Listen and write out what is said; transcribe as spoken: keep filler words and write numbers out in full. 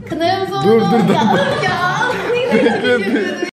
Kanalımıza Dur, abone dur, olun. dur. Ya, ya.